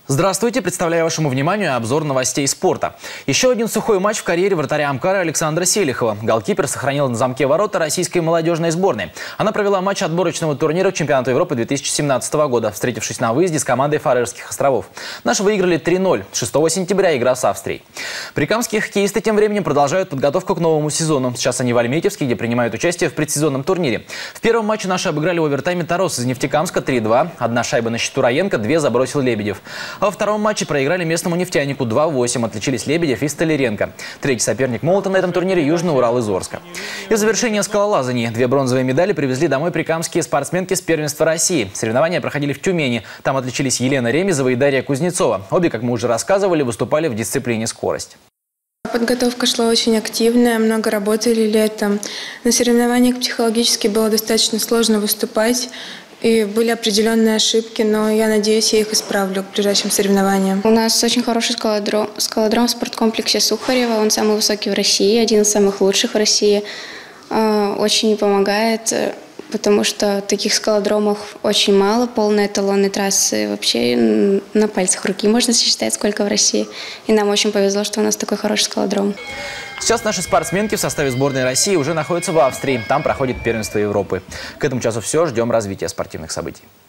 Здравствуйте, представляю вашему вниманию обзор новостей спорта. Еще один сухой матч в карьере вратаря Амкара Александра Селихова. Голкипер сохранил на замке ворота российской молодежной сборной. Она провела матч отборочного турнира к чемпионату Европы 2017 года, встретившись на выезде с командой Фарерских островов. Наши выиграли 3-0. 6 сентября игра с Австрией. Прикамские хоккеисты тем временем продолжают подготовку к новому сезону. Сейчас они в Альметьевске, где принимают участие в предсезонном турнире. В первом матче наши обыграли в овертайме Тарос из Нефтекамска 3-2. Одна шайба на счету Раенко, две забросил Лебедев. А во втором матче проиграли местному нефтянику 2-8. Отличились Лебедев и Столяренко. Третий соперник Молота на этом турнире – Южный Урал из Орска. И в завершение скалолазания. 2 бронзовые медали привезли домой прикамские спортсменки с первенства России. Соревнования проходили в Тюмени. Там отличились Елена Ремезова и Дарья Кузнецова. Обе, как мы уже рассказывали, выступали в дисциплине скорость. Подготовка шла очень активная, много работали летом. На соревнованиях психологически было достаточно сложно выступать. И были определенные ошибки, но я надеюсь, я их исправлю к ближайшим соревнованиям. У нас очень хороший скалодром в спорткомплексе Сухарева. Он самый высокий в России, один из самых лучших в России. Очень помогает, потому что таких скалодромов очень мало. Полные эталонные трассы вообще на пальцах руки можно сосчитать, сколько в России. И нам очень повезло, что у нас такой хороший скалодром. Сейчас наши спортсменки в составе сборной России уже находятся в Австрии. Там проходит первенство Европы. К этому часу все. Ждем развития спортивных событий.